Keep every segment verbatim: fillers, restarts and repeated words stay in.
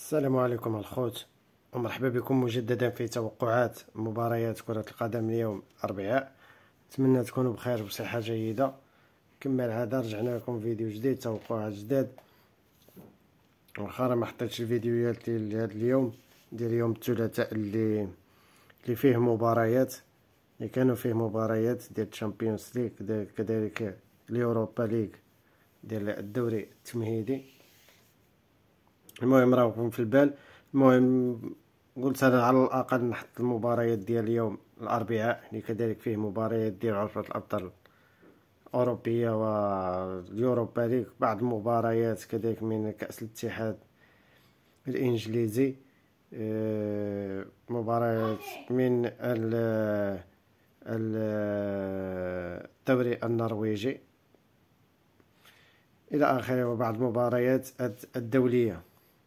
السلام عليكم الخوت، ومرحبا بكم مجددا في توقعات مباريات كرة القدم اليوم الأربعاء. أتمنى تكونوا بخير وبصحة جيدة. كما العادة رجعنا لكم فيديو جديد، توقعات جداد. واخا راه ما حطيتش الفيديوهات ديال هذا اليوم ديال يوم الثلاثاء اللي اللي فيه مباريات، اللي كانوا فيه مباريات ديال الشامبيونز ليغ، كذلك اليوروبا ليغ ديال الدوري التمهيدي. المهم راكم في البال. المهم قلت انا على الاقل نحط المباريات ديال اليوم الاربعاء اللي كذلك فيه مباريات ديال عرفة الابطال الاوروبيه واليوروبا ليغ، بعض المباريات كذلك من كاس الاتحاد الانجليزي، آه، مباريات من ال- ال- الدوري النرويجي الى اخره، وبعض المباريات الدوليه.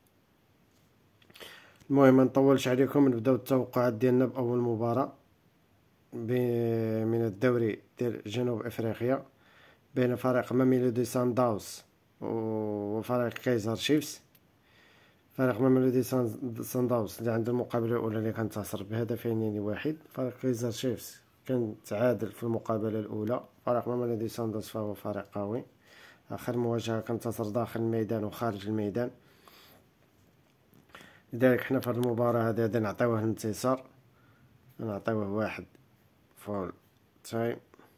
المهم ما نطولش عليكم، نبداو التوقعات ديالنا باول مباراه من الدوري ديال جنوب افريقيا بين فريق ماميلودي سان داوس وفريق كايزر شيفز. فريق ماميلودي سان داوس اللي عند المقابله الاولى اللي كانتصر بهدفين لواحد. فريق كايزر شيفز كان تعادل في المقابله الاولى. فريق ماميلودي سان داوس فهو فريق قوي، اخر مواجهه كانتصر داخل الميدان وخارج الميدان، لذلك حنا في هذه المباراة هذه غادي نعطيوه الانتصار، نعطيوه واحد فول تايم.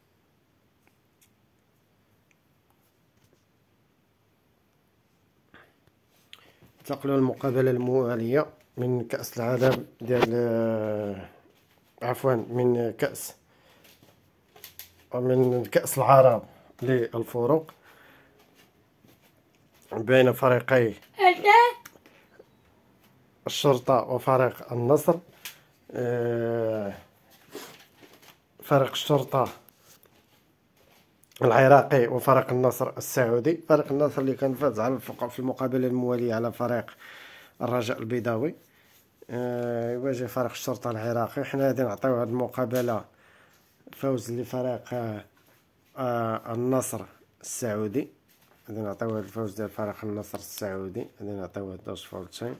انتقلوا المقابلة الموالية من كأس العالم ديال آه، عفوا من كأس من كأس العرب للفروق بين فريقي الشرطة وفريق النصر. آه، فريق الشرطة العراقي وفريق النصر السعودي. فريق النصر اللي كان فاز على في المقابله المواليه على فريق الرجاء البيضاوي، أه يواجه فريق الشرطه العراقي. حنا غادي نعطيو هذه المقابله فوز لفريق أه النصر السعودي. غادي نعطيو هذا الفوز ديال فريق النصر السعودي، غادي نعطيو دوز فولتين.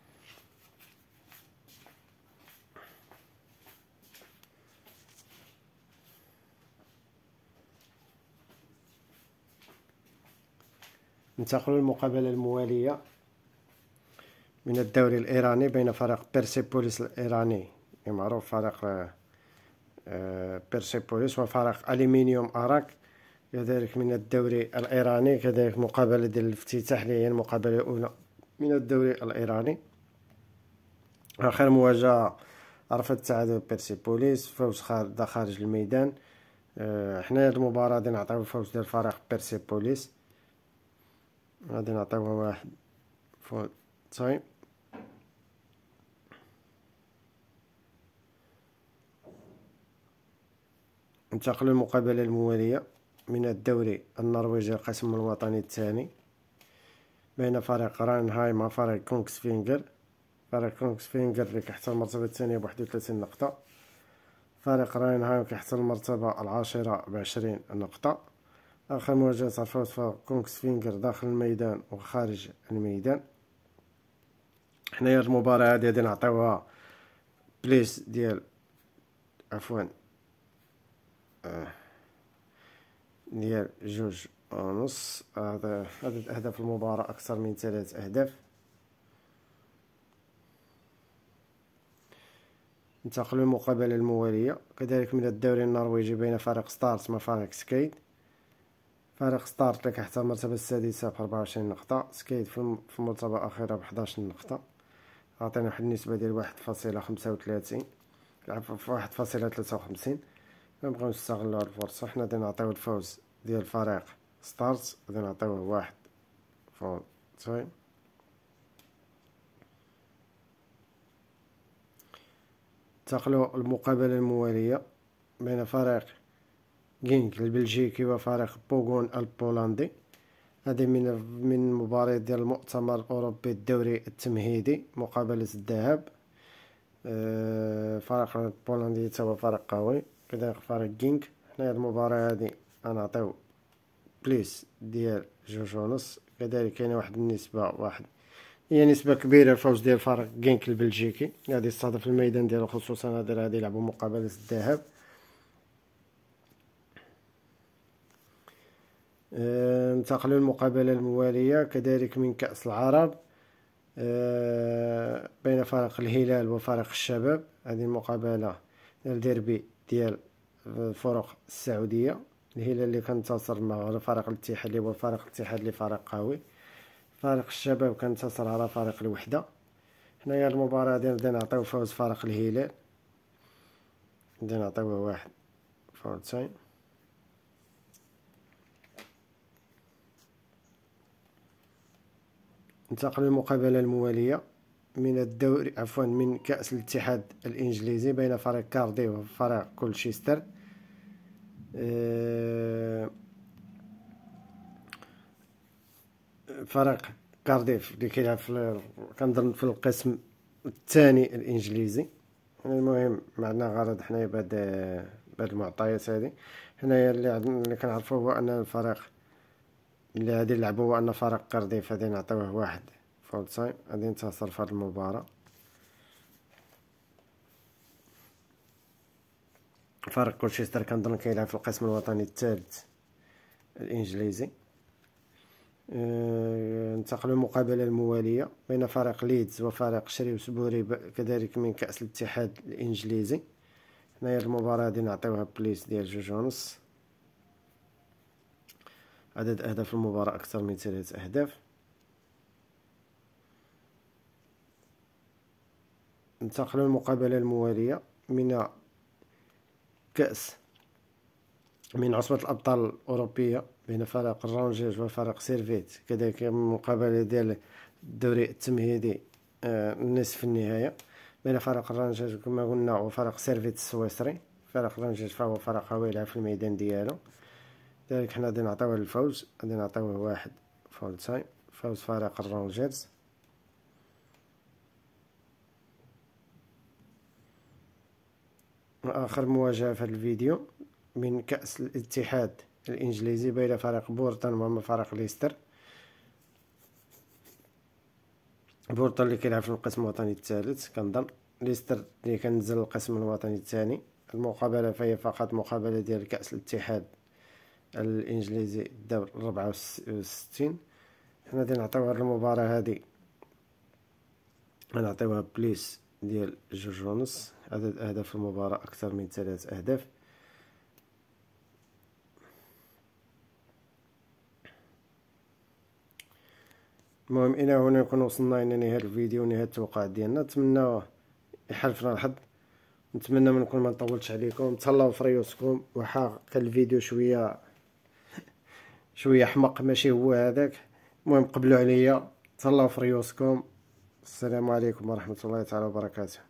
ننتقلوا للمقابله المواليه من الدوري الإيراني بين فريق بيرسيبوليس الإيراني معروف فريق بيرسيبوليس وفريق أليمنيوم أراك كذلك من الدوري الإيراني. كذلك مقابلة ديال الافتتاح اللي هي المقابلة الأولى من الدوري الإيراني. آخر مواجهة عرفت تعادل بيرسيبوليس، فوز خارج الميدان. حنا هاد المباراة غادي نعطيو الفوز ديال فريق بيرسيبوليس، غادي نعطيوه واحد فول تايم. انتقلوا المقابلة الموالية من الدوري النرويجي القسم الوطني الثاني بين فريق راينهايم وفريق كونغس فينغر. فريق كونغس فينغر اللي كيحتل المرتبة الثانية بواحد وثلاثين نقطة، فريق راينهايم كيحتل المرتبة العاشرة بعشرين نقطة. آخر مواجهة فوز فريق كونغس فينغر داخل الميدان وخارج الميدان. حنايا المباراة هادي غادي نعطيوها بليس ديال عفوا آه ديال جوج ونص. هذا عدد أهداف المباراة أكثر من ثلاث أهداف. ننتقل للمقابلة الموالية كذلك من الدوري النرويجي بين فريق ستارت وفريق سكيد. فريق ستارت اللي كيحتل المرتبة السادسة بأربعة وعشرين نقطة، سكيد في المرتبة الأخيرة بحداش نقطة. عطينا واحد النسبة ديال واحد فاصلة خمسة وثلاثين في واحد فاصلة ثلاثة وخمسين. نبغيو نستغلو هاد الفرصة، حنا غادي نعطيو الفوز ديال فريق ستارت، غادي نعطيوه واحد فول تايم. انتقلوا المقابلة الموالية بين فريق غينغ البلجيكي وفريق بوغون البولندي. هذه من من مباريات ديال المؤتمر الأوروبي الدوري التمهيدي، مقابلة الذهاب. أه فريق البولندي تا هو فريق قوي، كذلك فريق غينغ. حنا هاد المباراة هادي غنعطيو بليس ديال جوج ونص. كذلك كاينه واحد النسبة واحد هي نسبة كبيرة الفوز ديال فريق غينك البلجيكي، غادي يستضيف الميدان ديالو، خصوصا هادي غادي يلعبوا مقابلة الذهاب. أه ننتقل للمقابلة الموالية كذلك من كأس العرب أه بين فريق الهلال وفريق الشباب. هذه المقابلة الديربي ديال الفرق السعودية. الهلال اللي كانتصر مع فريق الاتحاد اللي هو فريق الاتحاد اللي فريق قوي. فريق الشباب كانتصر على فريق الوحدة. هنايا المباراة هادي نبدا نعطيو فوز فريق الهلال، نبدا نعطيوه واحد فور تايم. ننتقل للمقابلة الموالية من الدوري عفوا من كأس الاتحاد الإنجليزي بين فريق كارديف وفريق كولشيستر. أه فريق كارديف اللي كيلعب في كنظن في القسم الثاني الانجليزي. المهم معنا غرض حنايا بهاد بهاد المعطيات هادي. هنايا اللي اللي كنعرفو هو ان الفريق اللي غادي نلعبو هو ان فريق كارديف غادي نعطيوه واحد فول تايم، غادي ينتصر في هاد المباراة. فريق كولشيستر كنظن كيلعب في القسم الوطني الثالث الانجليزي. أه ننتقل للمقابلة الموالية بين فريق ليدز وفريق شريوسبوري كذلك من كأس الاتحاد الإنجليزي. هنايا المباراة غادي نعطيوها بليس ديال جوج ونص. عدد أهداف المباراة أكثر من ثلاثة أهداف. ننتقل للمقابلة الموالية من كأس من عصبة الأبطال الأوروبية بين فريق الرانجيج وفريق سيرفيت، كذلك مقابلة ديال الدوري التمهيدي النصف النهاية بين فريق الرانجيج كما قلنا وفريق سيرفيت السويسري. فريق الرانجيج فهو فريق قوي يلعب في الميدان ديالو، لذلك حنا غادي نعطيوه الفوز، غادي نعطيوه واحد فول تايم، فوز فريق الرانجيرز. آخر مواجهة في هذا الفيديو من كأس الاتحاد الإنجليزي بين فريق بورتون وما فريق ليستر. بورتون اللي كيلعب في القسم الوطني الثالث كنظن، ليستر اللي كنزل القسم الوطني الثاني. المقابلة فهي فقط مقابلة ديال كأس الاتحاد الإنجليزي الدور الرابعة وستين. حنا غادي نعطيو هاد المباراة هادي غنعطيوها بليس ديال جوج ونص. عدد أهداف المباراة أكثر من ثلاث أهداف. المهم الى هنا نكون وصلنا الى نهايه الفيديو ونهايه التوقع ديالنا. نتمنى يحالفنا الحظ، نتمنى ما نكون ما نطولتش عليكم. تهلاو في ريوسكم. وحا كان الفيديو شويه شويه حمق ماشي هو هذاك، المهم قبلوا عليا. تهلاو في ريوسكم. السلام عليكم ورحمه الله تعالى وبركاته.